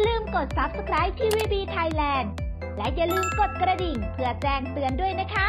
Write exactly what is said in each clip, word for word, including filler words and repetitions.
ลืมกด ซับสไครบ์ ที วี บี Thailand และอย่าลืมกดกระดิ่งเพื่อแจ้งเตือนด้วยนะคะ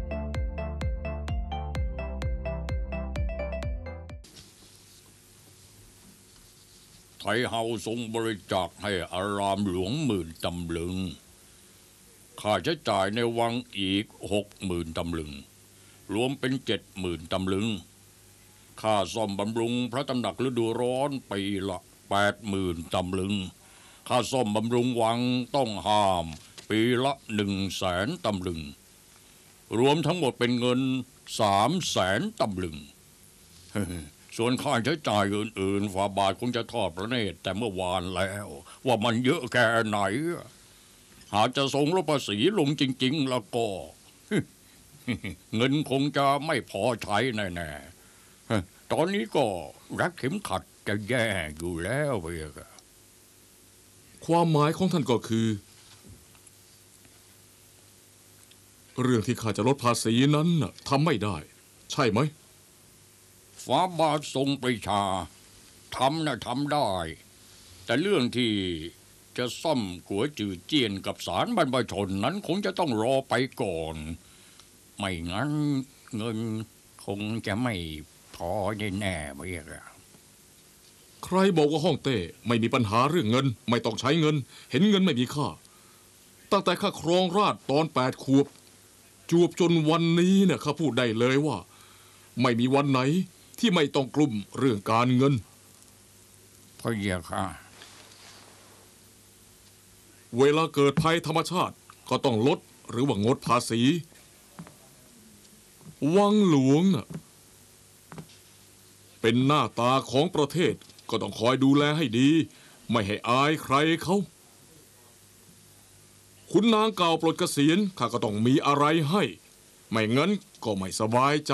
ไทเฮาทรงบริจาคให้อารามหลวงหมื่นตำลึงค่าใช้จ่ายในวังอีกหกหมื่นตำลึงรวมเป็นเจ็ดหมื่นตำลึงค่าซ่อมบำรุงพระตำหนักฤดูร้อนปีละแปดหมื่นตำลึงค่าซ่อมบำรุงวังต้องห้ามปีละหนึ่งแสนตำลึงรวมทั้งหมดเป็นเงินสามแสนตำลึงส่วนค่าใช้จ่ายอื่นๆฝ่าบาทคงจะทอดพระเนตรแต่เมื่อวานแล้วว่ามันเยอะแค่ไหนหากจะทรงลดภาษีลงจริงๆแล้วก็เงินคงจะไม่พอใช้แน่ๆตอนนี้ก็รัดเข็มขัดจะแย่อยู่แล้วเพี่ยความหมายของท่านก็คือเรื่องที่ข้าจะลดภาษีนั้นทำไม่ได้ใช่ไหมฟ้าบาททรงปรีชาทำนะทำได้แต่เรื่องที่จะซ่อมกัวจือเจียนกับศาลบรรพชนนั้นคงจะต้องรอไปก่อนไม่งั้นเงินคงจะไม่พอแน่ๆเพี่ยใครบอกว่าฮ่องเต้ไม่มีปัญหาเรื่องเงินไม่ต้องใช้เงินเห็นเงินไม่มีค่าตั้งแต่ข้าครองราชตอนแปดขวบจวบจนวันนี้เนี่ยข้าพูดได้เลยว่าไม่มีวันไหนที่ไม่ต้องกลุ่มเรื่องการเงินพระเยาค่ะเวลาเกิดภัยธรรมชาติก็ต้องลดหรือว่างดภาษีวังหลวงน่ะเป็นหน้าตาของประเทศก็ต้องคอยดูแลให้ดีไม่ให้อายใครเขาขุนนางเก่าปลดเกษียณข้าก็ต้องมีอะไรให้ไม่งั้นก็ไม่สบายใจ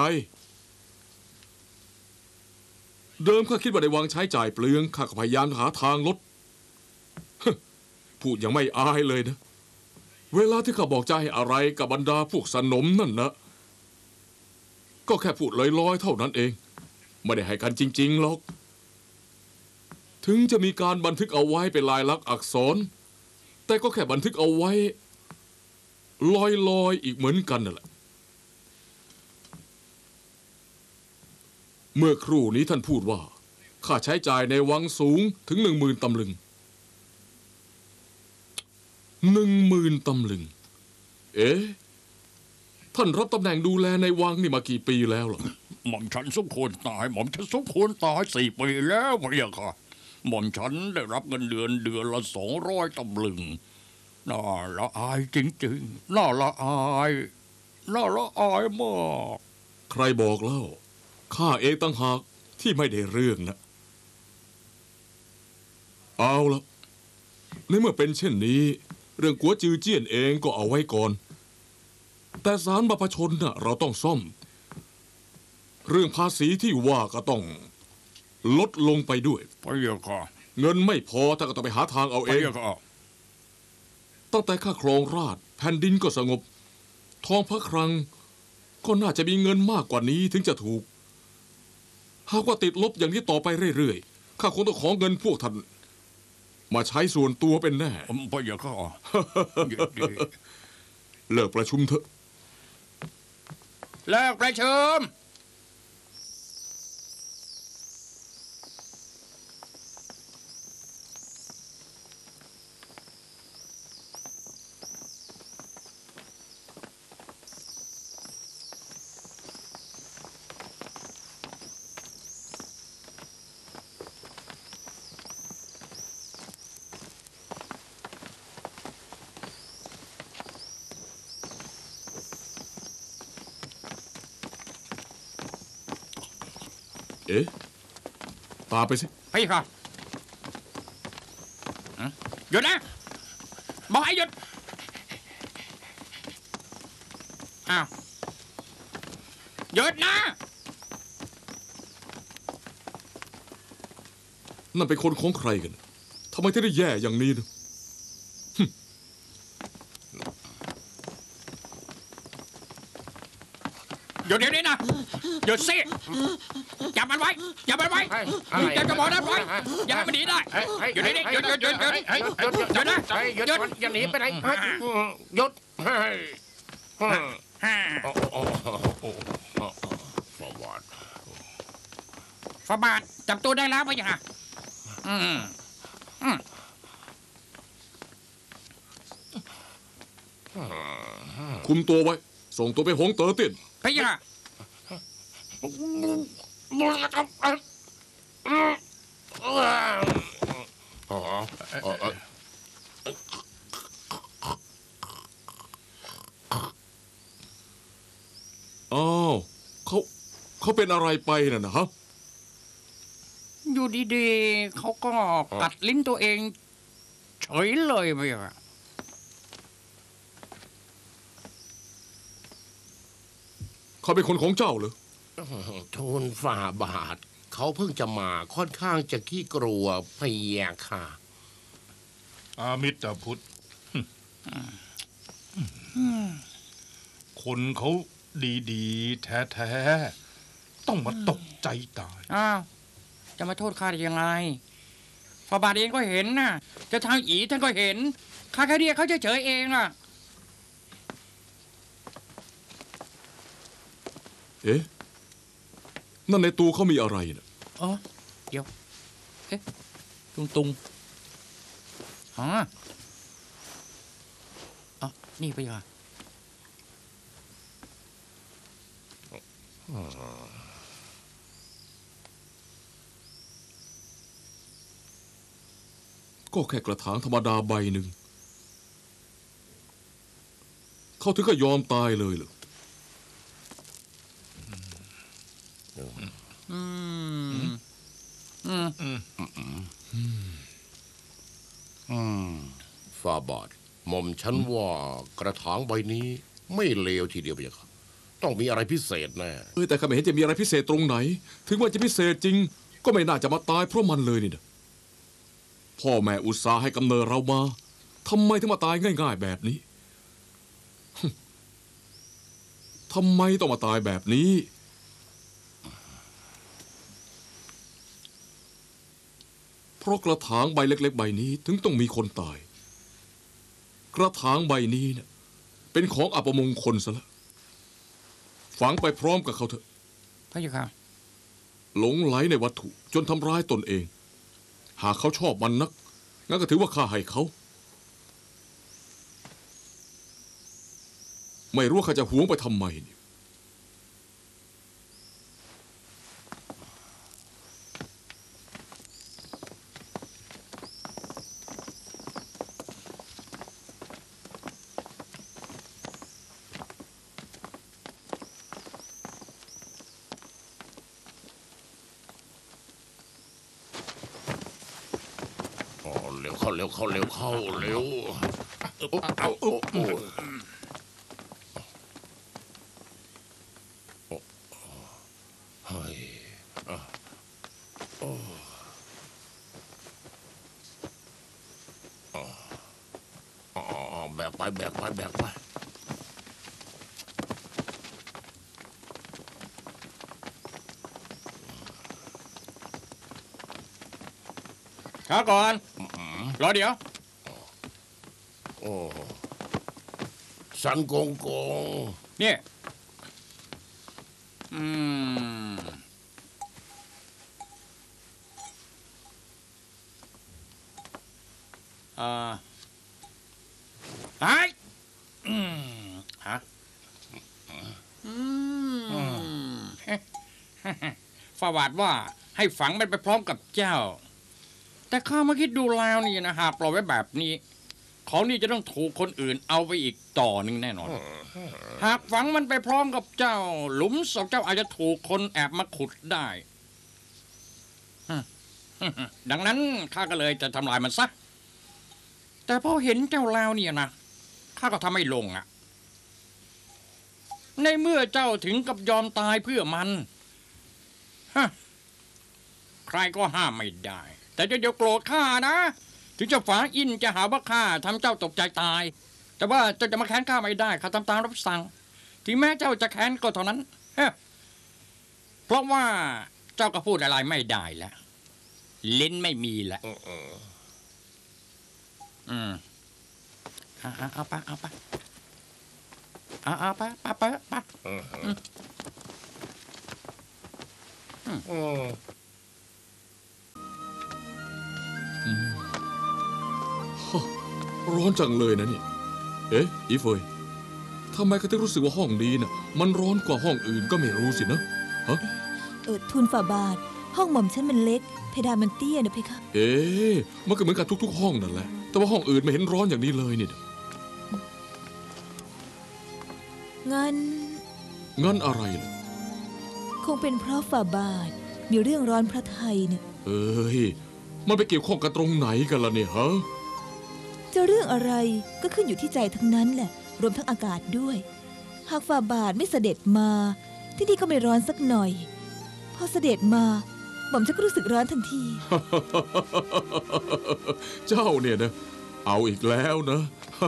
เดิมข้าคิดว่าในวังใช้จ่ายเปลืองข้าก็พยายามหาทางลดพูดยังไม่อายเลยนะเวลาที่ข้าบอกจะให้อะไรกับบรรดาพวกสนมนั่นนะก็แค่พูดลอยๆเท่านั้นเองไม่ได้ให้กันจริงๆหรอกถึงจะมีการบันทึกเอาไว้เป็นลายลักษณ์อักษรแต่ก็แค่บันทึกเอาไว้ลอยๆอีกเหมือนกันนั่นแหละเมื่อครู่นี้ท่านพูดว่าค่าใช้จ่ายในวังสูงถึงหนึ่งหมื่นตำลึงหนึ่งหมื่นตำลึงเอ๊ะท่านรับตำแหน่งดูแลในวังนี่มากี่ปีแล้วล่ะหม่อมฉันสมควรตายหม่อมฉันสมควรตายสี่ปีแล้วพระเยาค่ะหม่อมฉันได้รับเงินเดือนเดือนละสองร้อยตำลึงน่าละอายจริงๆน่าละอายน่าละอายมากใครบอกเล่าข้าเองต่างหากที่ไม่ได้เรื่องนะเอาละในเมื่อเป็นเช่นนี้เรื่องกัวจือเจี้ยนเองก็เอาไว้ก่อนแต่ศาลบรรพชนน่ะเราต้องซ่อมเรื่องภาษีที่ว่าก็ต้องลดลงไปด้วยพระเยาค่ะเงินไม่พอถ้าก็ต้องไปหาทางเอาเองพระเยาค่ะตั้งแต่ข้าครองราชแผ่นดินก็สงบทองพระคลังก็น่าจะมีเงินมากกว่านี้ถึงจะถูกหากว่าติดลบอย่างนี้ต่อไปเรื่อยๆข้าคงต้องขอเงินพวกท่านมาใช้ส่วนตัวเป็นแน่พระเยาค่ะเลิกประชุมเถอะเลิกประชุมเอ๊ะตามไปสิไปค่ะหยุดนะบอกให้หยุดอ้าวหยุดนะนั่นเป็นคนของใครกันทำไมถึงได้แย่อย่างนี้นะหยุดเดี๋ยวนี้นะหยุดสิจับมันไว้จับมันไว้จับกระบอกนั้นไว้อย่าให้มันหนีได้หยุดนี่หยุดหยุดหยุดหยุดหยุดหยุดหยุดนะหยุดอย่าหนีไปไหนหยุดฟาบาทฟาบาทจับตัวได้แล้วพะยะค่ะอืมอืมคุมตัวไว้ส่งตัวไปหงเต๋อเตี้ยนพะยะอ้าวเขาเขาเป็นอะไรไปน่ะนะฮะอยู่ดีๆเขาก็กัดลิ้นตัวเองเฉยเลยพะยะเขาเป็นคนของเจ้าเหรอทูลฝ่าบาทเขาเพิ่งจะมาค่อนข้างจะขี้กลัวพะยะค่ะอามิตรพุทธคนเขาดีๆแท้ๆต้องมาตกใจตายอ้าวจะมาโทษข้าได้ยังไงฟาบาทเองก็เห็นนะจะทางอีท่านก็เห็นข้าแค่เรียกเขาเฉยๆเองอ่ะเอ๊ะนั่นในตัวเขามีอะไรนะอ๋อเดี๋ยวเอ๊ะตุงตุงฮะอ๋อนี่ไปยังก็แค่กระถางธรรมดาใบหนึ่งเขาถึงก็ยอมตายเลยเหรออืมอืมอืมอืมฟาบาทหม่อมฉันว่ากระถางใบนี้ไม่เลวทีเดียวไปครับต้องมีอะไรพิเศษแน่เออแต่ข้าไม่เห็นจะมีอะไรพิเศษตรงไหนถึงว่าจะพิเศษจริงก็ไม่น่าจะมาตายเพราะมันเลยนี่นะพ่อแม่อุตส่าห์ให้กำเนิดเรามาทำไมถึงมาตายง่ายๆแบบนี้ทำไมต้องมาตายแบบนี้เพราะกระถางใบเล็กๆใบนี้ถึงต้องมีคนตายกระถางใบนี้เนี่ยเป็นของอัปมงคลซะแล้วฝังไปพร้อมกับเขาเถอะพระเจ้าค่ะหลงไหลในวัตถุจนทำร้ายตนเองหากเขาชอบมันนักงั้นก็ถือว่าข้าให้เขาไม่รู้ว่าข้าจะหวงไปทำไมเนี่ยเร็วเข้าเร็วเข้าเร็วเข้าเร็วเอาโอ้โหเฮ้ยแบกไปแบกไปแบกไปช้าก่อนรอเดี๋ยวโอ้สันกงกงเนี่ยอืมอ่าไอ้อืมฮะอืมฝาบาทว่าให้ฝังมันไปพร้อมกับเจ้าแต่ข้ามาคิดดูแล้วนี่นะหากปล่อยไว้แบบนี้เขานี่จะต้องถูกคนอื่นเอาไปอีกต่อหนึ่งแน่นอนหากฝังมันไปพร้อมกับเจ้าหลุมศพเจ้าอาจจะถูกคนแอบมาขุดได้ดังนั้นข้าก็เลยจะทำลายมันซะแต่พอเห็นเจ้าแล้วเนี่ยนะข้าก็ทำไม่ลงอ่ะในเมื่อเจ้าถึงกับยอมตายเพื่อมันฮะใครก็ห้ามไม่ได้แต่เดี๋ยวโกรธข้านะถึงจะฝาอินจะหาว่าข้าทำเจ้าตกใจตายแต่ว่าเจ้าจะมาแค้นข้าไม่ได้ข้าทำตามรับสั่งถึงแม้เจ้าจะแค้นก็เท่านั้นเพราะว่าเจ้าก็พูดอะไรไม่ได้แล้วลิ้นไม่มีแล้วอืมเอาเอาเอาไปเอาไปเอาเอาไปไปไปไปร้อนจังเลยนะนี่เอ๊ะอีเฟยทำไมเขาถึงรู้สึกว่าห้องนี้น่ะมันร้อนกว่าห้องอื่นก็ไม่รู้สินะฮะเออทูลฝ่าบาทห้องหม่อมฉันมันเล็กเพดานมันเตี้ยนะเพคะเอ๊ะมันก็เหมือนกับทุกๆห้องนั่นแหละแต่ว่าห้องอื่นไม่เห็นร้อนอย่างนี้เลยนี่งั้นงั้นอะไรล่ะคงเป็นเพราะฝ่าบาทมีเรื่องร้อนพระไทยเนี่ยเอ้ยมันไปเกี่ยวข้องกันตรงไหนกันล่ะเนี่ยฮะจะเรื่องอะไรก็ขึ้นอยู่ที่ใจทั้งนั้นแหละรวมทั้งอากาศด้วยหากฝ่าบาทไม่เสด็จมาที่นี่ก็ไม่ร้อนสักหน่อยพอเสด็จมาหม่อมฉันก็รู้สึกร้อนทันทีเจ้าเนี่ยนะเอาอีกแล้วนะ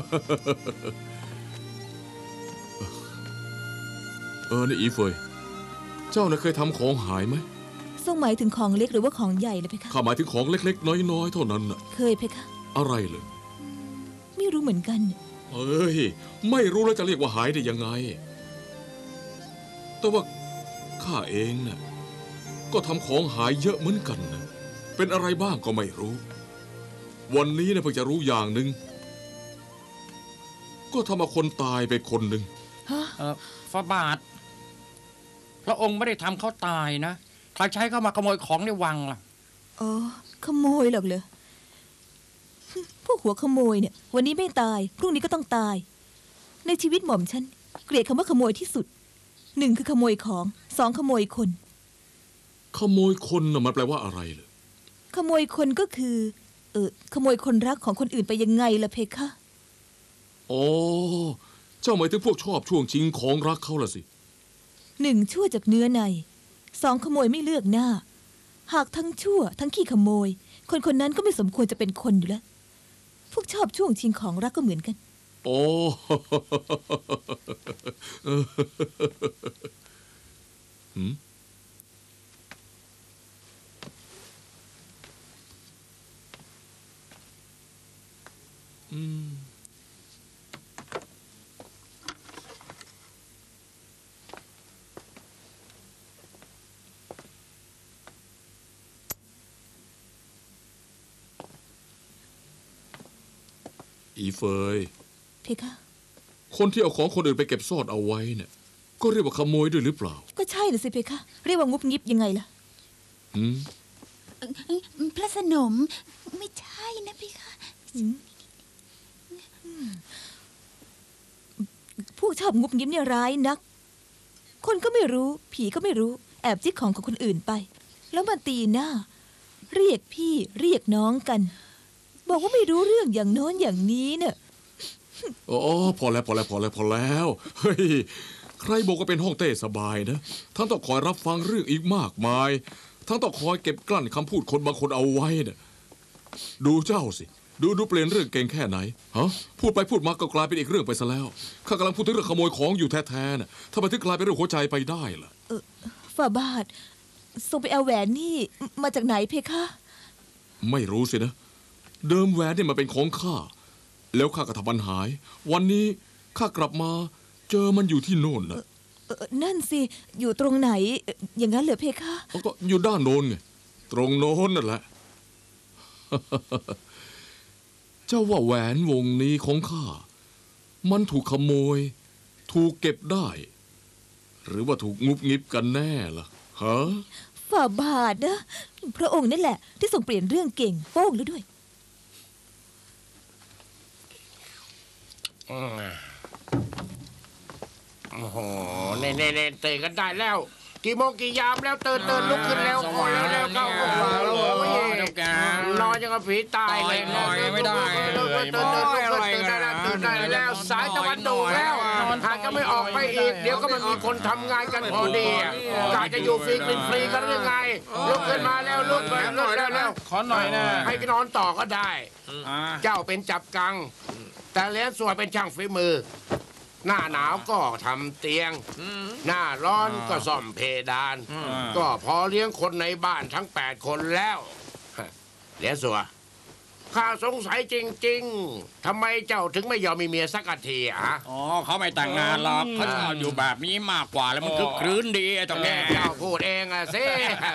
เออนี่อีเฟยเจ้าน่ะเคยทำของหายไหมทรงหมายถึงของเล็กหรือว่าของใหญ่นะเพคะข้าหมายถึงของเล็กๆน้อยๆเท่านั้นน่ะเคยเพคะอะไรเลยไม่รู้เหมือนกันเอ้ยไม่รู้แล้วจะเรียกว่าหายได้ยังไงแต่ว่าข้าเองน่ะก็ทำของหายเยอะเหมือนกันนะเป็นอะไรบ้างก็ไม่รู้วันนี้เนี่ยเพิ่งจะรู้อย่างหนึ่งก็ทำเอาคนตายไปคนหนึ่งเออฟาบาทพระองค์ไม่ได้ทำเขาตายนะใครใช้เข้ามาขโมยของในวังล่ะอ๋อขโมยหรอกเหรอพวกหัวขโมยเนี่ยวันนี้ไม่ตายพรุ่งนี้ก็ต้องตายในชีวิตหม่อมฉันเกลียดคำว่าขโมยที่สุดหนึ่งคือขโมยของสองขโมยคนขโมยคนน่ะมันแปลว่าอะไรเหรอขโมยคนก็คือเออขโมยคนรักของคนอื่นไปยังไงล่ะเพคะอ๋อเจ้าหมายถึงพวกชอบช่วงชิงของรักเขาล่ะสิหนึ่งชั่วจากเนื้อในสองขโมยไม่เลือกหน้าหากทั้งชั่วทั้งขี้ขโมยคนคนนั้นก็ไม่สมควรจะเป็นคนอยู่แล้วพวกชอบช่วงชิงของรักก็เหมือนกันโอ้หืมอืมอีเฟยเพคะคนที่เอาของคนอื่นไปเก็บซ่อนเอาไว้เนี่ยก็เรียกว่าขโมยด้วยหรือเปล่าก็ใช่น่ะสิเพคะเรียกว่างุบงิบยังไงล่ะอืมพระสนมไม่ใช่นะเพคะพวกชอบงุบงิบเนี่ยร้ายนักคนก็ไม่รู้ผีก็ไม่รู้แอบจิกของของคนอื่นไปแล้วมาตีหน้าเรียกพี่เรียกน้องกันบอกว่าไม่รู้เรื่องอย่างโน้นอย่างนี้เนี่ยโอ้พอแล้วพอแล้วพอแล้วพอแล้วเฮ้ยใครบอกว่าเป็นห้องเต้สบายนะทั้งต้องคอยรับฟังเรื่องอีกมากมายทั้งต้องคอยเก็บกลั้นคำพูดคนบางคนเอาไว้เนี่ยดูเจ้าสิดูดูเปลี่ยนเรื่องเก่งแค่ไหนฮะพูดไปพูดมาก็กลายเป็นอีกเรื่องไปซะแล้วข้ากำลังพูดถึงเรื่องขโมยของอยู่แท้ๆน่ะทำไมถึงกลายเป็นเรื่องหัวใจไปได้ล่ะเออฝ่าบาทส่งไปเอาแหวนนี่มาจากไหนเพคะไม่รู้สินะเดิมแหวนนี่มันเป็นของข้าแล้วข้าก็ทำมันหายวันนี้ข้ากลับมาเจอมันอยู่ที่โน่นนะนั่นสิอยู่ตรงไหนอย่างนั้นเหรอเพคะก็อยู่ด้านโน้นไงตรงโน้นนั่นแหละ เจ้าว่าแหวนวงนี้ของข้ามันถูกขโมยถูกเก็บได้หรือว่าถูกงุบงิบกันแน่ล่ะฮะฝ่าบาทนะพระองค์นั่นแหละที่ส่งเปลี่ยนเรื่องเก่งโป้งแล้วด้วยโอ้โหเน่เน่เน่ตื่นกันได้แล้วกี่โมงกี่ยามแล้วตื่นตื่นลุกขึ้นแล้วโอ้ยแล้วเข้าโอ้ยนอนยังกับผีตายเลยนอนไม่ได้ตื่นตื่นตื่นตื่นได้แล้วตื่นได้แล้วสายตะวันตกแล้วหากจะไม่ออกไปอีกเดี๋ยวก็มันมีคนทำงานกันพอดีกะจะอยู่ฟรีกินฟรีกันหรือไงลุกขึ้นมาแล้วลุกไปลุกแล้วแล้วขอหน่อยนะให้นอนต่อก็ได้เจ้าเป็นจับกังแต่เลี้ยงสวยเป็นช่างฝีมือหน้าหนาวก็ทำเตียง หน้าร้อนก็ซ่อมเพดาน ก็พอเลี้ยงคนในบ้านทั้งแปดคนแล้วเหลียสัวข้าสงสัยจริงๆทำไมเจ้าถึงไม่ยอมมีเมียสักทีอ่ะอ๋อเขาไม่แต่งงานหรอกเขาชอบอยู่แบบนี้มากกว่าแล้วมันคือคลื้นดีไอ้ตรงแกนี้เจ้าพูดเองอะสิ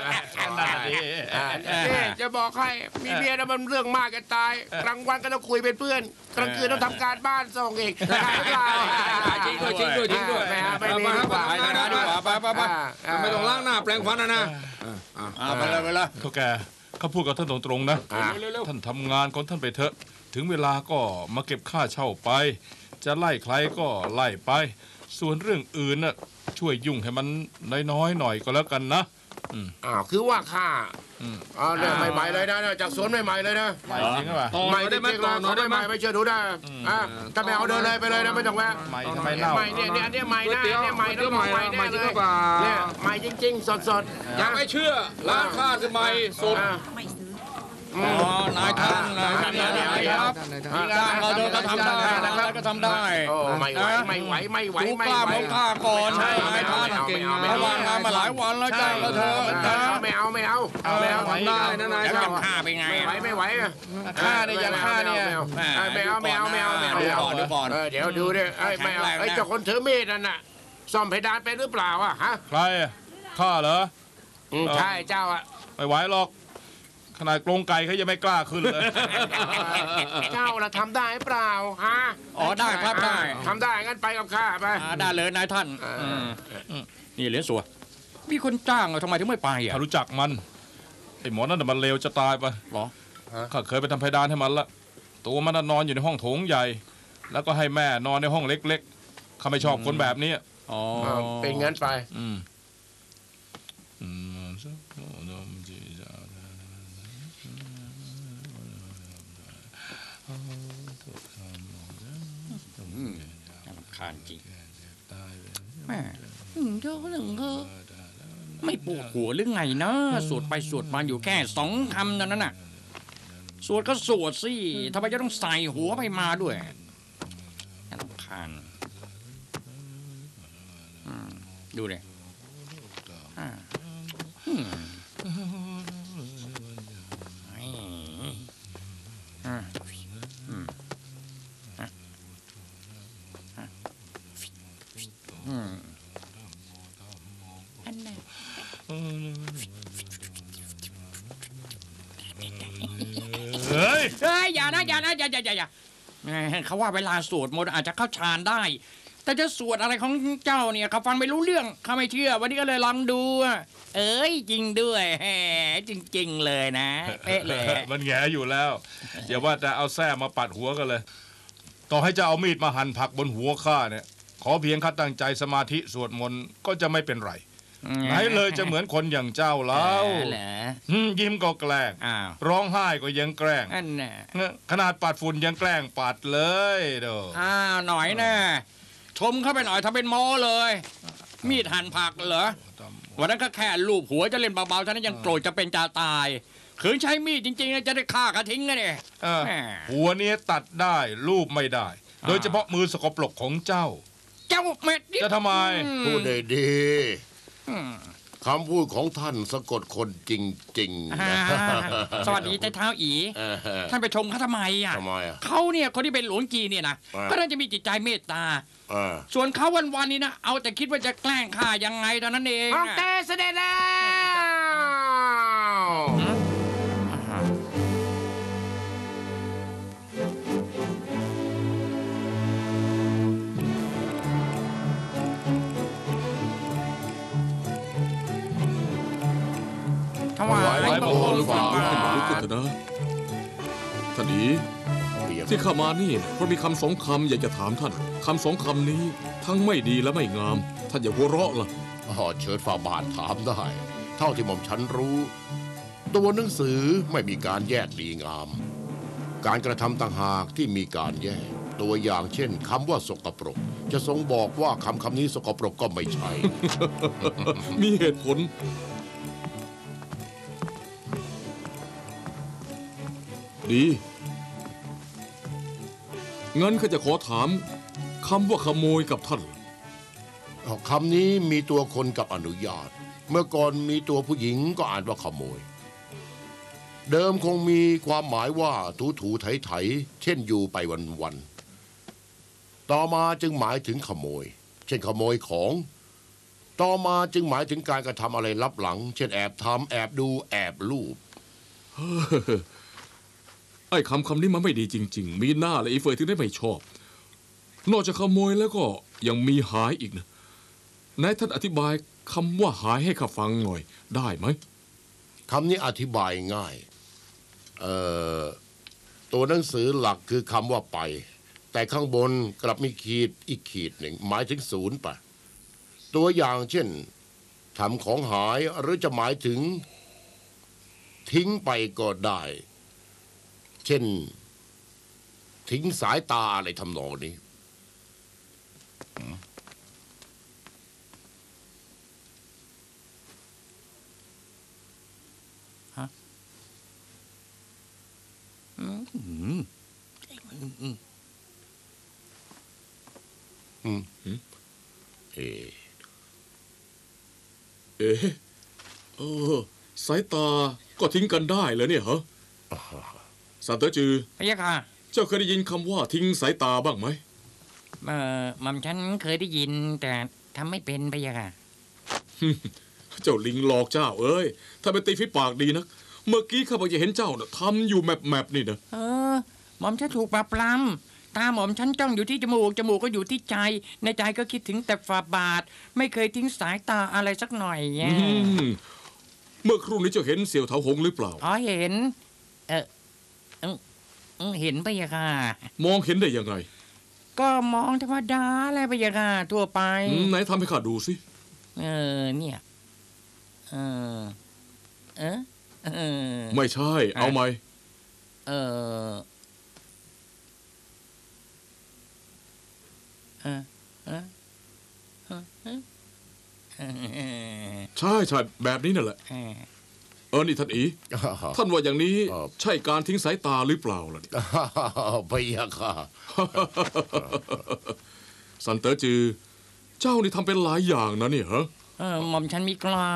นี่จะบอกให้มีเมียแล้วมันเรื่องมากกันตายกลางวันก็ต้องคุยเป็นเพื่อนกลางคืนต้องทำการบ้านส่งอีกจริงด้วยจริงด้วยจริงด้วยไม่ไม่มีดีกว่าไปนะดีกว่าไปไปไปไม่ต้องล้างหน้าแปรงฟันนะนะไปเลยไปเลยเท่าแกเขาพูดกับท่านตรงๆนะ ท่านทำงานของท่านไปเถอะ ถึงเวลาก็มาเก็บค่าเช่าไป จะไล่ใครก็ไล่ไป ส่วนเรื่องอื่นน่ะช่วยยุ่งให้มันน้อยๆหน่อยก็แล้วกันนะอ้าวคือว่าข้าอ๋อเนี่ยใหม่ๆเลยนะจากสวนใหม่ๆเลยนะไม่จริงหรือเปล่าใหม่จริงๆเลยเขาไม่ใหม่ไม่เชื่อดูได้อ่ะถ้าไม่เอาเดินเลยไปเลยนะไม่ต้องแวะไม่ทำไมเล่าใหม่เนี่ยเนี่ยเนี่ยใหม่นะเนี่ยใหม่ต้องใหม่แน่เลยเนี่ยใหม่จริงๆสดๆอย่าไม่เชื่อร้านข้าคือใหม่สดอ๋อนายท่านนายท่านนายครับมีงานเราเดินก็ทำได้อะไรก็ทำได้โอ้ไม่ไหวไม่ไหวไม่ไหวถูกไม่กล้าไหวผมฆ่าก่อนนายท่านระวังงานมาหลายวันแล้วจ้างก็เถอะนะไม่เอาไม่เอาไม่เอาทำได้นะนายแล้วเจ้าจะฆ่าไปไงไม่ไหวไม่ไหวฆ่าเนี่ยอย่าฆ่าเนี่ยไม่เอาไม่เอาไม่เอาไม่เอาดูก่อนดูก่อนเดี๋ยวดูดิไม่เอาไอ้เจ้าคนถือมีดนั่นน่ะซ่อมเพดานเป็นหรือเปล่าอ่ะฮะใครอะข้าเหรอใช่เจ้าอ่ะไม่ไหวหรอก ขนาดกรงไก่เขายังไม่กล้าขึ้นเลยเจ้าล่ะทำได้เปล่าฮะอ๋อได้ครับได้ทำได้งั้นไปกับข้าไปอ่าได้เลยนายท่านนี่เหรียญสัวมีคนจ้างทำไมถึงไม่ไปอ่ะถ้ารู้จักมัน ไอ้หมอนั่นน่ะมันเลวจะตายไปหรอข้าเคยไปทำเพดานให้มันละตัวมันน่ะนอนอยู่ในห้องโถงใหญ่ แล้วก็ให้แม่นอนในห้องเล็กๆข้าไม่ชอบคนแบบนี้อ๋อเป็นงั้นไปอืมอืมรำคาญจริงแม่เจ้าหนึ่งเธอไม่ปวดหัวหรือไงนะสวดไปสวดมาอยู่แค่สองคำเท่านั้นน่ะสวดก็สวดสิทำไมจะต้องใส่หัวไปมาด้วยรำคาญดูเลยอ่าอืมอ่าอืมอ่ะอ่ะอืมอันไหนเฮ้ยเฮ้ยอย่านะอย่านะอย่าอย่าอย่าอย่าแหมเขาว่าเวลาสวดมนต์อาจจะเข้าฌานได้ แต่จะสวดอะไรของเจ้าเนี่ยเขาฟังไม่รู้เรื่องเขาไม่เชื่อวันนี้ก็เลยลองดูอะเอ้ยจริงด้วยแหมจริง ๆ เลยนะเป๊ะเลยมันแง่อยู่แล้วอย่าว่าแต่เอาแส้มาปัดหัวกันเลย ต่อให้จะเอามีดมาหั่นผักบนหัวข้าเนี่ย ขอเพียงข้าตั้งใจสมาธิสวดมนต์ก็จะไม่เป็นไรไหนเลยจะเหมือนคนอย่างเจ้าแล้วเหรออืมยิ้มก็แกล้งอ้าวร้องไห้ก็ยังแกล้งอันน่ะขนาดปัดฝุ่นยังแกล้งปัดเลยเด้ออ้าวหน่อยนะชมเข้าไปหน่อยทำเป็นโม้เลย มีดหั่นผักเหรอวันนั้นก็แค่ลูบหัวจะเล่นเบาๆเท่านั้นยังโกรธจะเป็นจะตายขืนใช้มีดจริงๆจะได้ฆ่ากระทิ้งกันเนี่ยเออหัวนี้ตัดได้รูปไม่ได้ โดยเฉพาะมือสกปรกของเจ้าเจ้าเม็ดจะทำไมพูดได้ดีคำพูดของท่านสะกดคนจริงๆอ่านะสวัสดีเจ้าเท้าอีเออท่านไปชมเขาทำไมอ่ะทำไมอ่ะเขาเนี่ยคนที่เป็นหลวงจีเนี่ยนะอ่าก็น่าจะมีจิตใจเมตตาเออส่วนเขาวันๆนี้นะเอาแต่คิดว่าจะแกล้งข้ายังไงเท่านั้นเองห้องอะเต้เสด็จแล้วถวายไว้บับังงคคมมฝ่าฝ่าบาลุกขึ้นทเถอะนะท่านอีที่เข้ามานี่เพราะมีคำสองคำอยากจะถามท่านคำสองคำนี้ทั้งไม่ดีและไม่งาม ท่านอย่าหัวเราะล่ะอ๋อเชิญฝ่าบาทถามได้ เท่าที่หม่อมฉันรู้ ตัวหนังสือไม่มีการแยกดีงาม การกระทำต่างหากที่มีการแยก ตัวอย่างเช่นคำว่าสกปรก จะทรงบอกว่าคำคำนี้สกปรกก็ไม่ใช่มีเหตุผล ดีงั้นข้าจะขอถามคำว่าขโมยกับท่านคำนี้มีตัวคนกับอนุญาต เมื่อก่อนมีตัวผู้หญิงก็อ่านว่าขโมย เดิมคงมีความหมายว่าถูถูไถไถเช่นอยู่ไปวันวันต่อมาจึงหมายถึงขโมย เช่นขโมยของต่อมาจึงหมายถึงการกระทำอะไรลับหลัง เช่นแอบทำแอบดูแอบลูบไอ้คำคำนี้มันไม่ดีจริงๆ มีหน้าและอีเฟยถึงได้ไม่ชอบ นอกจากขโมยแล้วก็ยังมีหายอีกนะนายท่านอธิบายคำว่าหายให้ข้าฟังหน่อยได้ไหมคำนี้อธิบายง่ายเอ่อตัวหนังสือหลักคือคำว่าไปแต่ข้างบนกลับมีขีดอีกขีดหนึ่งหมายถึงศูนย์ปะตัวอย่างเช่นทำของหายหรือจะหมายถึงทิ้งไปก็ได้เช่นทิ้งสายตาอะไรทำนองนี้อืมอืมเอเอ๊ะเออสายตาก็ทิ้งกันได้เลยเนี่ยเหรอสันเตอร์จือพะยะค่ะเจ้าเคยได้ยินคำว่าทิ้งสายตาบ้างไหมเอ่อหม่อมฉันเคยได้ยินแต่ทำไม่เป็นพะยะค่ะเจ้าลิงหลอกเจ้าเอ้ยถ้าเป็นตีฝีปากดีนะเมื่อกี้ข้าพเจ้าเห็นเจ้าน่ะทำอยู่แมปแมปนี่นะเออหม่อมฉันถูกปราบปรามตาหม่อมฉันจ้องอยู่ที่จมูกจมูกก็อยู่ที่ใจ ในใจก็คิดถึงแต่ฝ่าบาท ไม่เคยทิ้งสายตาอะไรสักหน่อยแย่อืมเมื่อครู่นี้เจ้าเห็นเสี่ยวเถาหงหรือเปล่าอ๋อเห็น เออเออเออเห็นพะยะค่ะมองเห็นได้ยังไงก็มองธรรมดาอะไรพะยะค่ะทั่วไปอืมไหนทำให้ข้าดูสิเออเนี่ยเออเออเออไม่ใช่ เอาไหมเออเออเออเออเออเออใช่ใช่แบบนี้นั่นแหละเออเออนี่ท่านอี ท่านว่าอย่างนี้ใช่การทิ้งสายตาหรือเปล่าล่ะพะยะค่ะสันเตอร์จือ เจ้านี่ทำเป็นหลายอย่างนะเนี่ยเหรอเออหม่อมฉันมีกล้า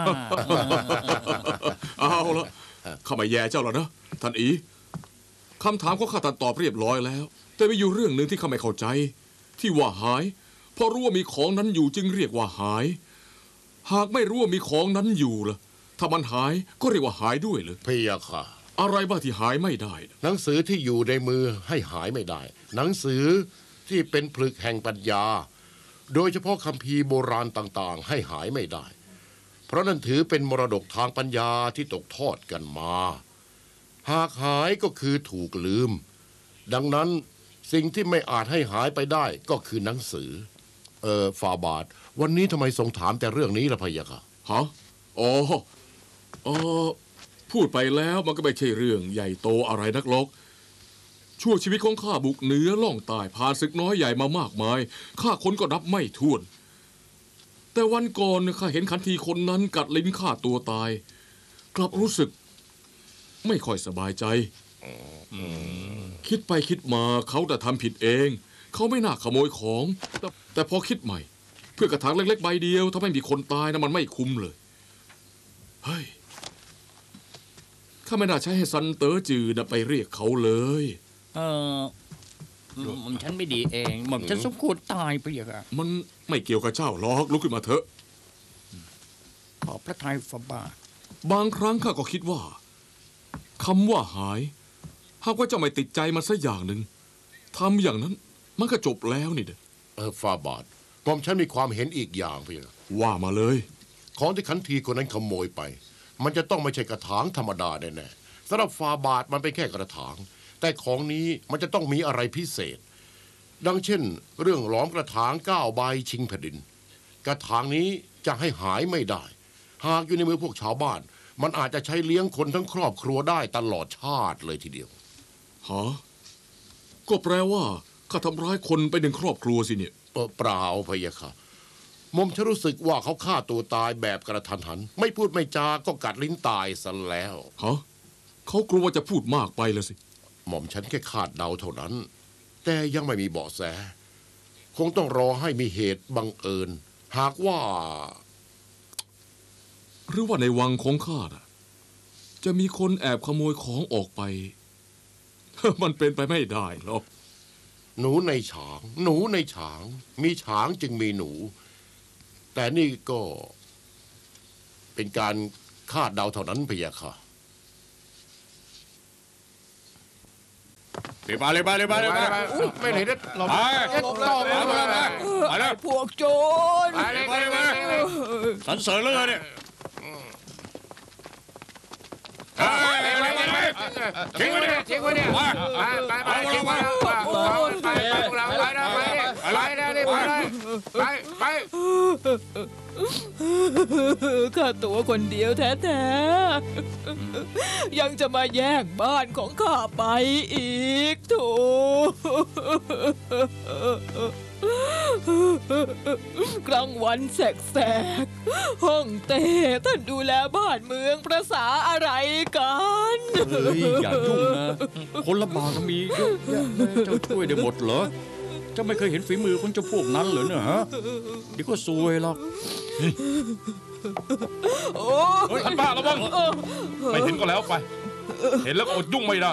เอาละข้าไม่แย่เจ้าแล้วนะท่านอีคำถามของข้าท่านตอบเรียบร้อยแล้ว แต่มีอยู่เรื่องหนึ่งที่ข้าไม่เข้าใจ ที่ว่าหายเพราะรู้ว่ามีของนั้นอยู่จึงเรียกว่าหาย หากไม่รู้ว่ามีของนั้นอยู่ล่ะถ้ามันหายก็เรียกว่าหายด้วยเลยพะยะค่ะอะไรบ้างที่หายไม่ได้นะหนังสือที่อยู่ในมือให้หายไม่ได้ หนังสือที่เป็นผลึกแห่งปัญญา โดยเฉพาะคัมภีร์โบราณต่างๆ ให้หายไม่ได้ เพราะนั่นถือเป็นมรดกทางปัญญาที่ตกทอดกันมา หากหายก็คือถูกลืม ดังนั้นสิ่งที่ไม่อาจให้หายไปได้ก็คือหนังสือ เออฟาบาทวันนี้ทำไมทรงถามแต่เรื่องนี้ล่ะพะยะค่ะฮะอ๋ออ๋อพูดไปแล้วมันก็ไม่ใช่เรื่องใหญ่โตอะไรนักหรอกชั่วชีวิตของข้าบุกเหนือล่องใต้ผ่านศึกน้อยใหญ่มามากมายข้าคนก็นับไม่ถ้วน แต่วันก่อนข้าเห็นขันทีคนนั้นกัดลิ้นฆ่าตัวตาย กลับรู้สึก ไม่ค่อยสบายใจ คิดไปคิดมาเขาแต่ทำผิดเอง เขาไม่น่าขโมยของ แต่แต่พอคิดใหม่ เพื่อกระถางเล็กๆใบเดียวถ้าไม่มีคนตายนะมันไม่คุ้มเลยเฮ้ยข้าไม่น่าใช้ให้ซันเต๋อจือนะไปเรียกเขาเลยเออหม่อมฉันไม่ดีเองหม่อมฉันสมควรตายพะยะค่ะมันไม่เกี่ยวกับเจ้าหรอกลุกขึ้นมาเถอะขอพระทัยฝ่าบาทบางครั้งข้าก็คิดว่าคำว่าหายหากว่าเจ้าไม่ติดใจมันสักอย่างหนึ่งทำอย่างนั้นมันก็จบแล้วนี่เด้อเออฟาบาทผมฉันมีความเห็นอีกอย่างพะยะว่ามาเลยของที่ขันทีคนนั้นขโมยไป มันจะต้องไม่ใช่กระถางธรรมดาแน่ๆสำหรับฟาบาทมันเป็นแค่กระถาง แต่ของนี้มันจะต้องมีอะไรพิเศษ ดังเช่น เรื่องหลอมกระถางเก้าใบชิงแผ่นดิน กระถางนี้จะให้หายไม่ได้ หากอยู่ในมือพวกชาวบ้าน มันอาจจะใช้เลี้ยงคนทั้งครอบครัวได้ตลอดชาติเลยทีเดียวฮะก็แปลว่าข้าทำร้ายคนไปหนึ่งครอบครัวสิเนี่ยเออเปล่าพะยะค่ะมอมฉันรู้สึกว่าเขาฆ่าตัวตายแบบกระทันหัน ไม่พูดไม่จาก็กัดลิ้นตายซะแล้วฮะเขากลัวว่าจะพูดมากไปละสิหม่อมฉันแค่คาดเดาเท่านั้น แต่ยังไม่มีเบาะแสคงต้องรอให้มีเหตุบังเอิญ หากว่าหรือว่าในวังของข้าน่ะจะมีคนแอบขโมยของออกไป มันเป็นไปไม่ได้หรอกหนูในฉาง หนูในฉาง มีฉางจึงมีหนู แต่นี่ก็ เป็นการคาดเดาเท่านั้นพะยะค่ะเดี๋ยวมาเลยมาเลยมาเลยมาไม่เลยนะไปต่อมาเลยมาไปแล้วพวกโจรไปเลยไปเลยมาสันเสริญเลยเนี่ยเฮ้ยไปไปไปทิ้งไว้เนี่ยทิ้งไว้เนี่ยไปไปไปทิ้งไว้แล้วไปไปพวกเราไปแล้วไปไปแล้วนี่ไปเลยไปไปข้าตัวคนเดียวแท้ๆยังจะมาแย่งบ้านของข้าไปอีกโถกลางวันแสกๆห้องเต้ท่านดูแลบ้านเมืองประษาอะไรกันเฮ้ยอย่ายุ่งนะ คนลำบากก็มีเยอะแยะเลยเจ้าช่วยได้หมดเหรอเจ้าไม่เคยเห็นฝีมือของเจ้าพวกนั้นเหรอเนี่ยฮะเดี๋ยวก็ซวยหรอกโอ้เฮ้ยท่านป้าระวังไม่เห็นก็แล้วไป เห็นแล้วก็อดยุ่งไม่ได้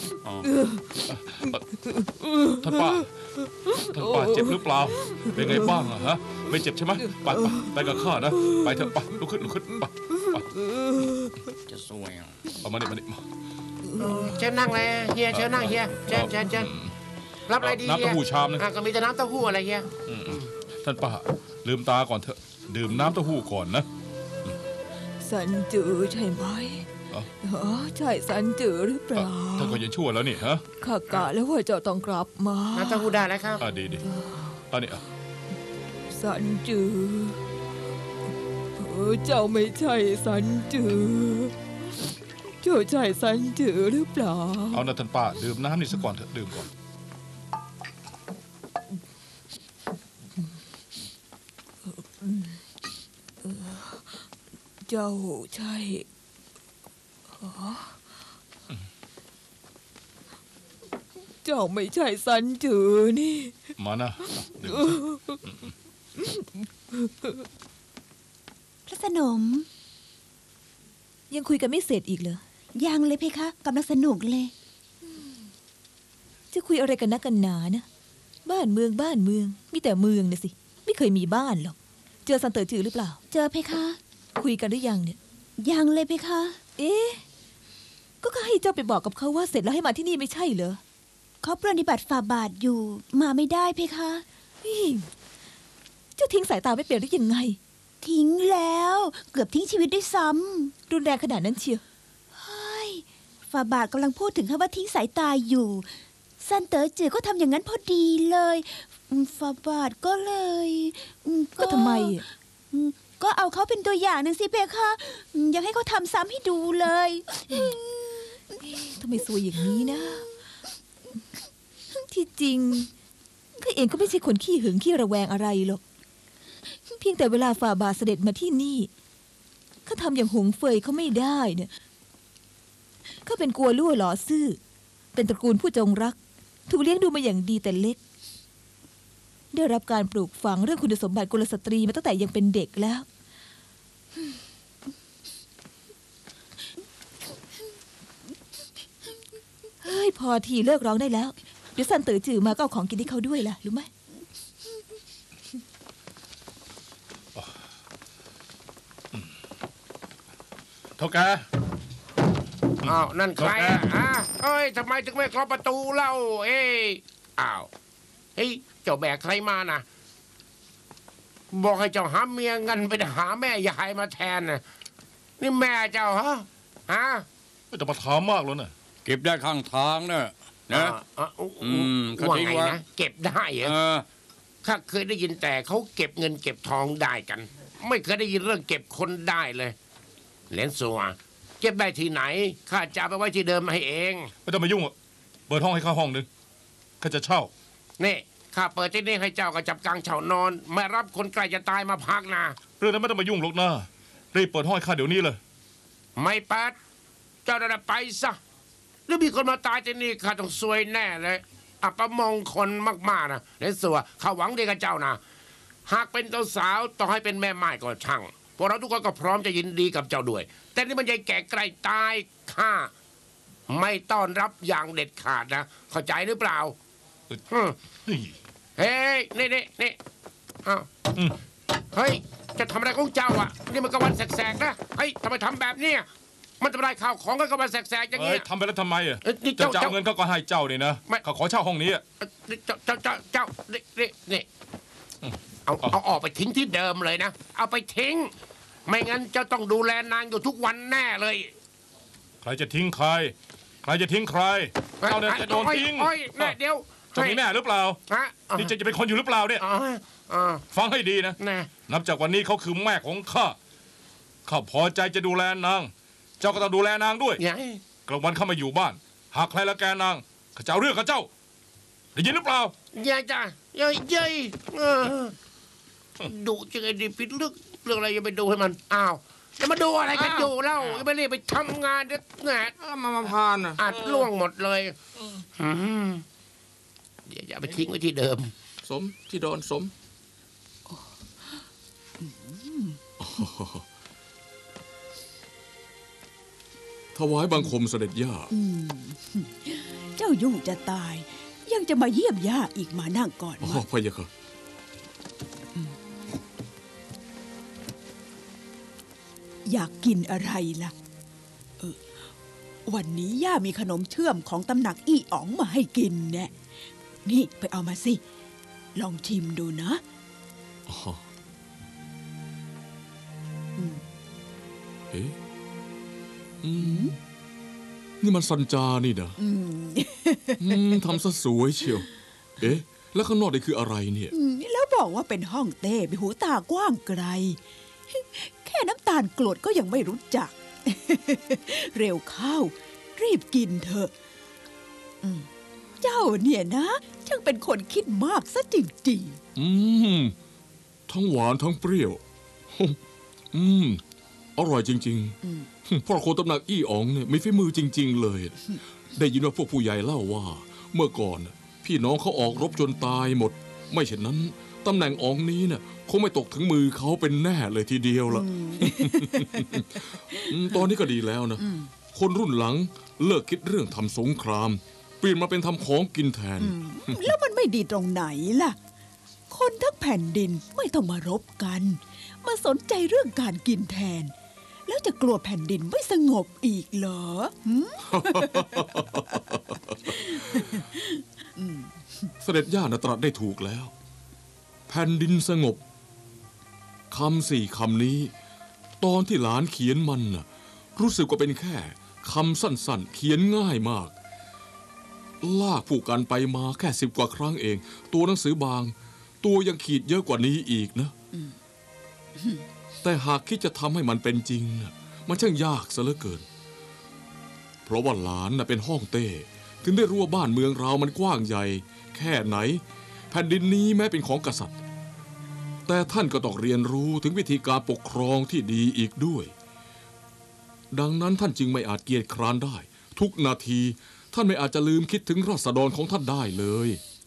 ท่านป้าท่านป้าเจ็บหรือเปล่าเป็นไงบ้างอะฮะไม่เจ็บใช่ไหมไปไปไปกับข้านะไปเถอะไปลุกขึ้นลุกขึ้นไปไปจะซวยอ่ะเอามานี่มานี่มาเชิญนั่งเลยเฮียเชิญนั่งเฮียเชิญเชิญเชิญรับอะไรดีน้ำเต้าหู้ชามนึงก็มีแต่น้ำเต้าหู้อะไรเฮียท่านป้าลืมตาก่อนเถอะดื่มน้ำเต้าหู้ก่อนนะสันจือใช่ไหมเอ้าเออใช่สันจือหรือเปล่าท่านก็ยังชั่วแล้วนี่ฮะข้ากะแล้วว่าเจ้าต้องกลับมาน้ำเต้าหู้ได้แล้วครับอ่ะดีดีอันนี้อ่ะสันจือเออเจ้าไม่ใช่สันจือเจ้าใช่สันจือหรือเปล่าเอานะท่านป้าดื่มน้ำนี่ซะก่อนเถอะดื่มก่อนเจ้าใช่อ๋อเจ้าไม่ใช่สันจือนี่มานะดื่มพระสนมยังคุยกันไม่เสร็จอีกเหรอยังเลยเพคะกำลังสนุกเลยจะคุยอะไรกันนักกันหนานะ บ้านเมืองบ้านเมืองมีแต่เมืองนะสิ ไม่เคยมีบ้านหรอก เจอซันเตอร์จือหรือเปล่าเจอเพคะคุยกันหรือยังเนี่ยยังเลยเพคะเอ๊ะก็ข้าให้เจ้าไปบอกกับเขาว่าเสร็จแล้วให้มาที่นี่ไม่ใช่เหรอเขาปฏิบัติฝ่าบาทอยู่มาไม่ได้เพคะนี่เจ้าทิ้งสายตาไม่เป็นหรือยังไงทิ้งแล้วเกือบทิ้งชีวิตด้วยซ้รุนแรงขนาดนั้นเชียวำเฮ้ยฝ่าบาทกำลังพูดถึงคำว่าทิ้งสายตาอยู่ซันเต๋อจือก็ทำอย่างนั้นพอดีเลยอืมฝ่าบาทก็เลยอืมก็ทำไมอะอืมก็เอาเขาเป็นตัวอย่างหนึ่งสิเพคะอืมอยากให้เขาทำซ้ำให้ดูเลยทำไมซวยอย่างนี้นะ ที่จริงข้าเองก็ไม่ใช่คนขี้หึงขี้ระแวงอะไรหรอก เพียงแต่เวลาฝ่าบาทเสด็จมาที่นี่ข้าทำอย่างหงเฟยเขาไม่ได้เนี่ยข้าเป็นกัวลั่วหล่อซื่อ เป็นตระกูลผู้จงรัก ถูกเลี้ยงดูมาอย่างดีแต่เล็ก ได้รับการปลูกฝังเรื่องคุณสมบัติกุลสตรีมาตั้งแต่ยังเป็นเด็กแล้ว เฮ้ยพอทีเลิกร้องได้แล้ว เดี๋ยวซันเต๋อจือมาก็เอาของกินให้เขาด้วยล่ะรู้ไหมเท่าแกอ้าวนั่นใครอ่ะอ่ะเอ้ยทำไมถึงไม่เคาะประตูเล่าเอ้ยอ้าวเฮ้ยเจ้าแบกใครมาน่ะ บอกให้เจ้าหาเมียเงินไปหาแม่ยายมาแทนน่ะนี่แม่เจ้าฮะฮะไม่ต้องมาถามมากแล้วนะเก็บได้ข้างทางเนอะนะอ่ะอ่ะอืมเขาว่าทิ้งไงไว้นะเก็บได้เหรเอออข้าเคยได้ยินแต่เขาเก็บเงินเก็บทองได้กัน ไม่เคยได้ยินเรื่องเก็บคนได้เลยเหรียญสัวเก็บได้ที่ไหนข้าจะเอาไปไว้ที่เดิมให้เองไม่ต้องมายุ่งอ่ะเปิดห้องให้ข้าห้องหนึ่งข้าจะเช่านี่ข้าเปิดที่นี่ให้เจ้ากับจับกลางเฉานอนไม่รับคนใกล้จะตายมาพักนะเรื่องนั้นไม่ต้องมายุ่งหรอกนะรีบเปิดห้องให้ข้าเดี๋ยวนี้เลยไม่เปิดเจ้าได้ไปซะหรือมีคนมาตายที่นี่ข้าต้องซวยแน่เลยอัปมงคลมากๆนะในส่วนเขาหวังดีกับเจ้านะหากเป็นเจ้าสาวต่อให้เป็นแม่ไม้ก็ช่างพวกเราทุกคนก็พร้อมจะยินดีกับเจ้าด้วย แต่นี่มันยายแก่ใกล้ตายข้าไม่ต้อนรับอย่างเด็ดขาดนะเข้าใจหรือเปล่าเฮ้ยนี่นี่นี่อ้าวเฮ้ยจะทำอะไรของเจ้าอ่ะนี่มันกลางวันแสกๆนะเฮ้ยทำไมทำแบบนี้มันทำลายข้าวของกันกลางวันแสกๆอย่างนี้ทำไปแล้วทำไมอ่ะนี่จะเจ้าเอาเงินเขาก็ให้เจ้าเนี่ยนะเขาขอเช่าห้องนี้เจ้าเจ้าเจ้าเจ้านี่นี่นี่เอาเอาออกไปทิ้งที่เดิมเลยนะเอาไปทิ้งไม่งั้นเจ้าต้องดูแลนางอยู่ทุกวันแน่เลยใครจะทิ้งใครใครจะทิ้งใครเจ้าเนี่ยจะโดนทิ้งโอ้ยแน่เดียวจะมีแม่หรือเปล่านี่จะจะเป็นคนอยู่หรือเปล่าเนี่ยฟังให้ดีนะนับจากวันนี้เขาคือแม่ของข้าข้าพอใจจะดูแลนางเจ้าก็ต้องดูแลนางด้วยกลางวันเข้ามาอยู่บ้านหากใครละแกนางข้าจะเอาเรื่องกับเจ้าได้ยินหรือเปล่าย่าจ้ะย่าย่าดูจะไงดีผิดเรื่องเรื่องอะไรอย่าไปดูให้มันอ้าวจะมาดูอะไรกันอยู่เล่าอย่าไปรีบไปทำงานเด็ดแหนมามาพานอ่ะอาจล่วงหมดเลยเดี๋ยวอย่าไปทิ้งไว้ที่เดิมสมที่ดอนสมถวายบังคมเสด็จย่าเจ้ายุ่งจะตายยังจะมาเยี่ยมย่าอีกมานั่งก่อนอ๋อพะยะค่ะอยากกินอะไรล่ะเออวันนี้ย่ามีขนมเชื่อมของตำหนักอี้อ๋องมาให้กินแน่นี่ไปเอามาสิลองชิมดูนะอ๋อเอ๊ะอืมนี่มันสัญจานี่นะทำซะสวยเชียวเอ๊ะแล้วข้างนอกนี่คืออะไรเนี่ยแล้วบอกว่าเป็นห้องเต้ไปหูตากว้างไกลแค่น้ำตาลกรดก็ยังไม่รู้จักเร็วเข้ารีบกินเถอะเจ้าเนี่ยนะช่างเป็นคนคิดมากซะจริงๆอืมทั้งหวานทั้งเปรี้ยวอืมอร่อยจริงๆพ่อโคตำหนักอี้อ๋องเนี่ยมีฝีมือจริงๆเลยได้ยินว่าพวกผู้ใหญ่เล่าว่าเมื่อก่อนพี่น้องเขาออกรบจนตายหมดไม่เช่นนั้นตำแหน่งอ๋องนี้เนี่ยคงไม่ตกถึงมือเขาเป็นแน่เลยทีเดียวล่ะตอนนี้ก็ดีแล้วนะคนรุ่นหลังเลิกคิดเรื่องทำสงครามเปลี่ยนมาเป็นทำของกินแทนแล้วมันไม่ดีตรงไหนล่ะคนทั้งแผ่นดินไม่ต้องมารบกันมาสนใจเรื่องการกินแทนแล้วจะกลัวแผ่นดินไม่สงบอีกเหรอเสด็จย่านะตรัสได้ถูกแล้วแผ่นดินสงบคำสี่คำนี้ตอนที่หลานเขียนมันน่ะรู้สึกว่าเป็นแค่คำสั้นๆเขียนง่ายมากลากผู้กันไปมาแค่สิบกว่าครั้งเองตัวหนังสือบางตัวยังขีดเยอะกว่านี้อีกนะแต่หากคิดจะทำให้มันเป็นจริงนะมันช่างยากซะเหลือเกินเพราะว่าหลานน่ะเป็นห้องเต้ถึงได้รู้ว่าบ้านเมืองเรามันกว้างใหญ่แค่ไหนแผ่นดินนี้แม้เป็นของกษัตริย์แต่ท่านก็ต้องเรียนรู้ถึงวิธีการปกครองที่ดีอีกด้วยดังนั้นท่านจึงไม่อาจเกียจคร้านได้ทุกนาทีท่านไม่อาจจะลืมคิดถึงราษฎรของท่านได้เลย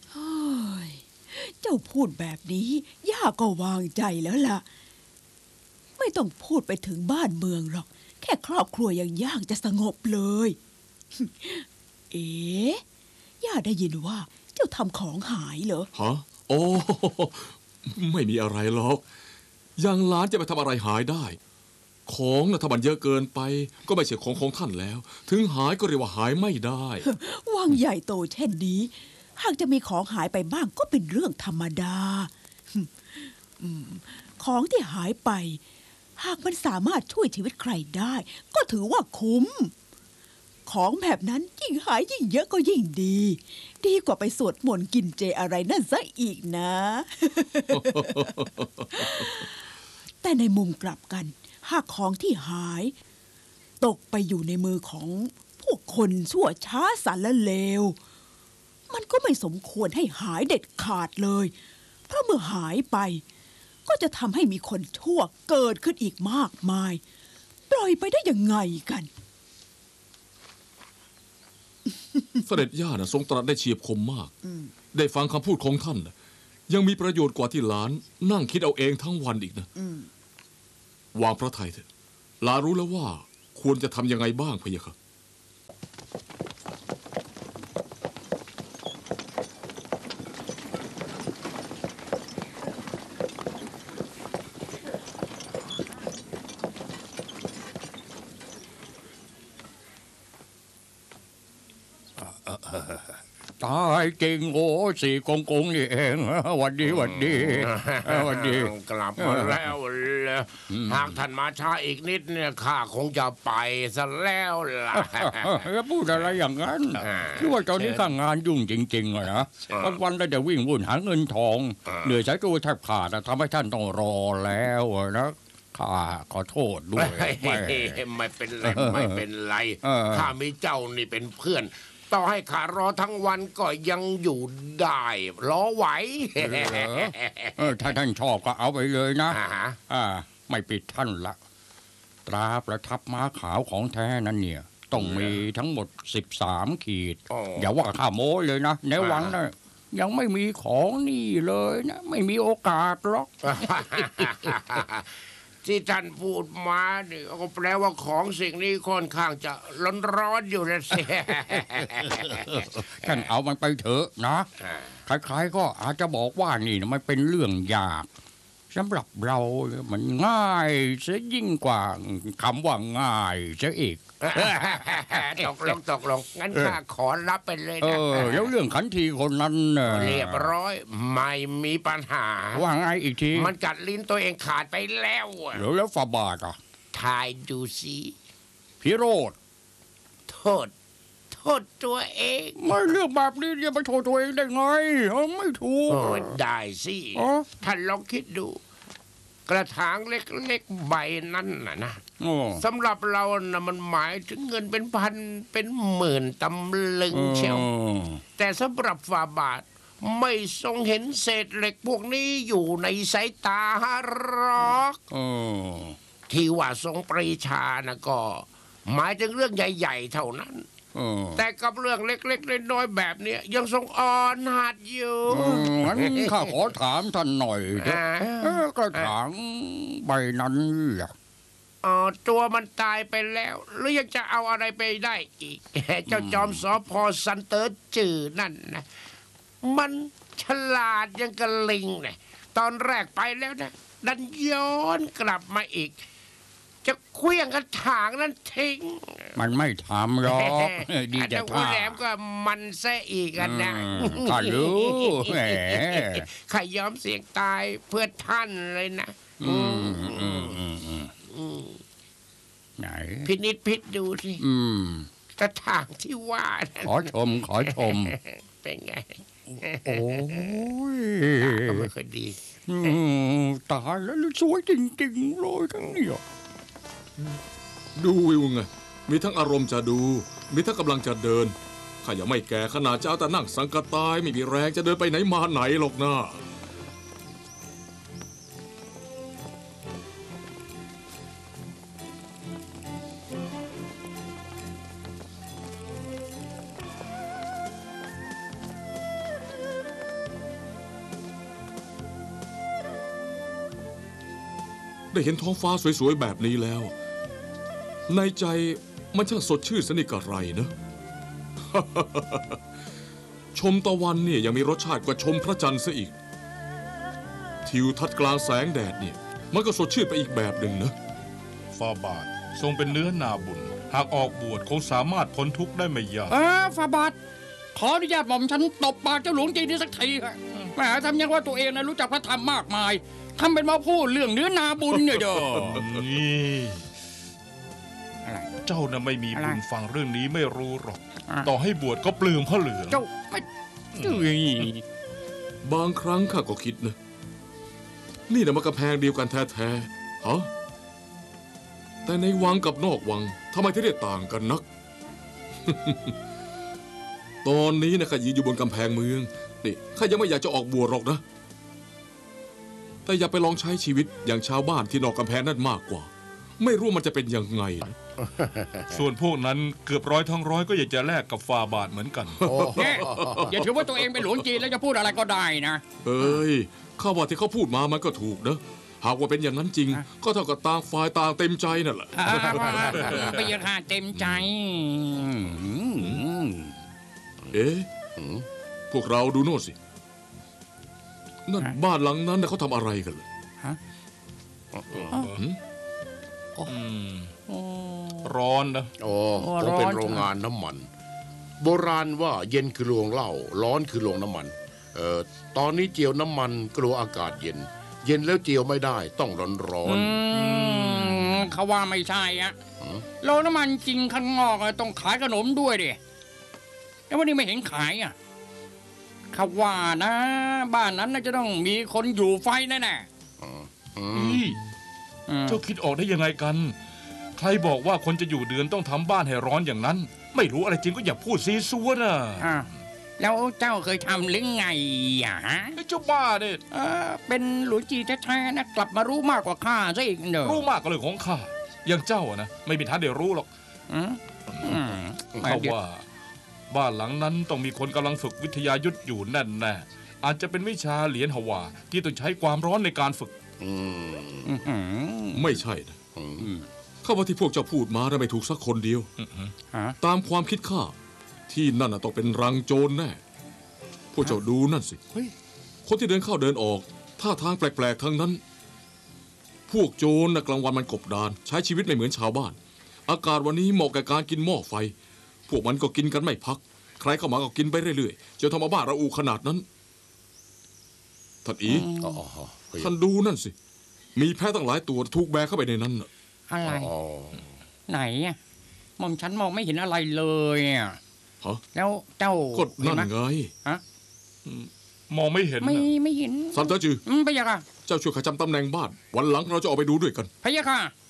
เจ้าพูดแบบนี้ย่าก็วางใจแล้วล่ะไม่ต้องพูดไปถึงบ้านเมืองหรอกแค่ครอบครัวยังยากจะสงบเลยเอ๊ะย่าได้ยินว่าเจ้าทำของหายเหรอฮะโอ้ไม่มีอะไรหรอกยังหลานจะไปทำอะไรหายได้ของนะถ้ามันเยอะเกินไปก็ไม่ใช่ของของท่านแล้วถึงหายก็เรียกว่าหายไม่ได้วังใหญ่โตเช่นนี้หากจะมีของหายไปบ้างก็เป็นเรื่องธรรมดาของที่หายไปหากมันสามารถช่วยชีวิตใครได้ก็ถือว่าคุ้มของแบบนั้นยิ่งหายยิ่งเยอะก็ยิ่งดีดีกว่าไปสวดมนต์กินเจอะไรนั่นซะอีกนะ แต่ในมุมกลับกันหากของที่หายตกไปอยู่ในมือของพวกคนชั่วช้าสารเลวมันก็ไม่สมควรให้หายเด็ดขาดเลยเพราะเมื่อหายไปก็จะทำให้มีคนชั่วเกิดขึ้นอีกมากมายปล่อยไปได้ยังไงกันเสด็จย่านะทรงตรัสได้เฉียบคมมาก ได้ฟังคำพูดของท่านนะยังมีประโยชน์กว่าที่หลานนั่งคิดเอาเองทั้งวันอีกนะวางพระทัยเถอะหลานรู้แล้วว่าควรจะทำยังไงบ้างพะยะค่ะตายจริงโอ้สี่กงกงนี่เองวันดีวันดีวันดีกลับมาแล้วเลยหากท่านมาช้าอีกนิดเนี่ยข้าคงจะไปซะแล้วล่ะแล้วพูดอะไรอย่างนั้นคือว่าตอนนี้ข้างงานยุ่งจริงๆอะนะวันๆได้แต่วิ่งวุ่นหาเงินทองเหนื่อยใช้ตัวแทบขาดทำให้ท่านต้องรอแล้วนะข้าขอโทษด้วยไม่เป็นไรไม่เป็นไรข้ามีเจ้านี่เป็นเพื่อนต่อให้ข้ารอทั้งวันก็ยังอยู่ได้รอไหวถ้าท่านชอบก็เอาไปเลยนะอ่าไม่ปิดท่านละตราประทับม้าขาวของแท้นั้นเนี่ยต้องมีทั้งหมดสิบสามขีดอย่าว่าข้าโม้เลยนะในวังนะยังไม่มีของนี่เลยนะไม่มีโอกาสหรอกที่ท่านพูดมาเนี่ยก็แปลว่าของสิ่งนี้ค่อนข้างจะร้อนๆอยู่นะสิท่านเอามันไปเถอะนะใครๆก็อาจจะบอกว่านี่มันเป็นเรื่องยากสำหรับเรามันง่ายเสียยิ่งกว่าคำว่าง่ายเสียอีกตกลงตกลงงั้นข้าขอรับไปเลยนะเออแล้วเรื่องขันทีคนนั้นเรียบร้อยไม่มีปัญหาว่าไงอีกทีมันกัดลิ้นตัวเองขาดไปแล้วแล้วแล้วฝาบาทอ่ะทายดูสิพิโรธโทษโทษตัวเองไม่เรื่องแบบนี้จะไปโทษตัวเองได้ไงไม่ถูกได้สิท่านลองคิดดูกระถางเล็กๆใบนั้นน่ะนะสำหรับเรานะมันหมายถึงเงินเป็นพันเป็นหมื่นตำลึงเชียวแต่สำหรับฝ่าบาทไม่ทรงเห็นเศษเหล็กพวกนี้อยู่ในสายตาหรอกที่ว่าทรงปรีชานะก็หมายถึงเรื่องใหญ่ๆเท่านั้นแต่กับเรื่องเล็กๆน้อยๆแบบนี้ยังทรงอ่อนหัดอยู่งั้นข้าขอถามท่านหน่อยกระถางใบนั้นล่ะอ๋อตัวมันตายไปแล้วหรือยังจะเอาอะไรไปได้อีกเจ้าจอมสอพอสันเตอร์จือนั่นนะมันฉลาดยังกระลิงเนี่ยตอนแรกไปแล้วนะดันย้อนกลับมาอีกจะเคลื่องกระถางนั้นทิ้งมันไม่ทำหรอกดีแต่ท่าแหลมก็มันแซ่อีกกันนะข้ารู้แหมข้ายอมเสี่ยงตายเพื่อท่านเลยนะไหนพินิจพิจดูสิกระถางที่ว่าขอชมขอชมเป็นไงโอ้ยก็ไม่ค่อยดีตายแล้วสวยจริงๆเลยทั้งนี้ดูวิวไงมีทั้งอารมณ์จะดูมีทั้งกำลังจะเดินข้ายังไม่แก่ขนาดจะเอาแต่นั่งสังกตายไม่มีแรงจะเดินไปไหนมาไหนหรอกนะได้เห็นท้องฟ้าสวยๆแบบนี้แล้วในใจมันช่างสดชื่นสนิทกระไรนะ ชมตะวันเนี่ยยังมีรสชาติกว่าชมพระจันทร์ซะอีกทิวทัศน์กลางแสงแดดเนี่ยมันก็สดชื่นไปอีกแบบหนึ่งนะฝ่าบาททรงเป็นเนื้อนาบุญหากออกบวชคงสามารถพ้นทุกข์ได้ไม่ยากเออฝ่าบาทขออนุญาตหม่อมฉันตบปากเจ้าหลวงจีนนี่สักทีค่ะแหมทำยังว่าตัวเองนะรู้จักพระธรรมมากมายทำเป็นมาพูดเรื่องเนื้อนาบุญเนี่ยเด้อนี่เจ้าน่ะไม่มีบุญฟังเรื่องนี้ไม่รู้หรอกต่อให้บวชก็เปลืองผ้าเหลืองเจ้าไม่บางครั้งข้าก็คิดนะนี่น่ะมันกำแพงเดียวกันแท้ๆฮะแต่ในวังกับนอกวังทำไมถึงได้ต่างกันนัก ตอนนี้นะข้ายืนอยู่บนกำแพงเมืองนี่ข้ายังไม่อยากจะออกบวชหรอกนะแต่อย่าไปลองใช้ชีวิตอย่างชาวบ้านที่นอกกำแพงนั่นมากกว่าไม่รู้มันจะเป็นยังไงนะส่วนพวกนั้นเกือบร้อยทั้งร้อยก็อยากจะแลกกับฟาบาทเหมือนกันเนี่ยอย่าถือว่าตัวเองเป็นหลวงจีนแล้วจะพูดอะไรก็ได้นะเอ้ยข้าว่าที่เขาพูดมามันก็ถูกนะหากว่าเป็นอย่างนั้นจริง ก็เท่ากับต่างฝ่ายต่างเต็มใจนั่นแหละไปยังหาเต็มใจเอ๊ะพวกเราดูโน่นสินั่นบ้านหลังนั้นน่ะเขาทำอะไรกันเลยร้อนนะโอ้คงเป็นโรงงานน้ำมัน โบราณว่าเย็นคือโรงเหล้าร้อนคือโรงน้ำมันเอ่อตอนนี้เจียวน้ำมันกลัวอากาศเย็น เย็นแล้วเจียวไม่ได้ต้องร้อนร้อนเขาว่าไม่ใช่อะโรงน้ำมันจริงข้างนอกต้องขายขนมด้วยดิแล้ววันนี้ไม่เห็นขายอ่ะเขาว่านะ บ้านนั้นน่าจะต้องมีคนอยู่ไฟแน่นี่เจ้าคิดออกได้ยังไงกัน ใครบอกว่าคนจะอยู่เดือนต้องทำบ้านให้ร้อนอย่างนั้น ไม่รู้อะไรจริงก็อย่าพูดซีซัวนะๆแล้วเจ้าเคยทำหรือไงอ่ะฮะไอ้เจ้าบ้าเนี่ยเออเป็นหลวงจีแท้ๆนะกลับมารู้มากกว่าข้าซะอีกเนอะรู้มากก็เรื่องของข้าอย่างเจ้าอะนะไม่มีทางเดี๋ยวรู้หรอกอืมอืมเขาว่าบ้านหลังนั้นต้องมีคนกำลังฝึกวิทยายุทธอยู่แน่แน่อาจจะเป็นวิชาเหรียญฮวาที่ต้องใช้ความร้อนในการฝึกไม่ใช่นะข้าว่าที่พวกเจ้าพูดมาน่ะไม่ถูกสักคนเดียวตามความคิดข้าที่นั่นน่ะต้องเป็นรังโจรแน่พวกเจ้าดูนั่นสิคนที่เดินเข้าเดินออกท่าทางแปลกๆทั้งนั้น พวกโจรน่ะกลางวันมันกบดานใช้ชีวิตไม่เหมือนชาวบ้านอากาศวันนี้เหมาะกับการกินหม้อไฟพวกมันก็กินกันไม่พักใครเข้ามาก็กินไปเรื่อยๆจนทำเอาบ้าระอุขนาดนั้นท่านอีท่านดูนั่นสิมีแพะตั้งหลายตัวถูกแบกเข้าไปในนั้นน่ะอะไรไหนอ่ะหม่อมฉันมองไม่เห็นอะไรเลยอ่ะฮะแล้วเจ้าก็นั่นไงฮะมองไม่เห็นไม่นะไม่เห็นซันเตอร์จืออืมพะยะค่ะเจ้าช่วยขจำตำแหน่งบ้านวันหลังเราจะออกไปดูด้วยกันพะยะค่ะ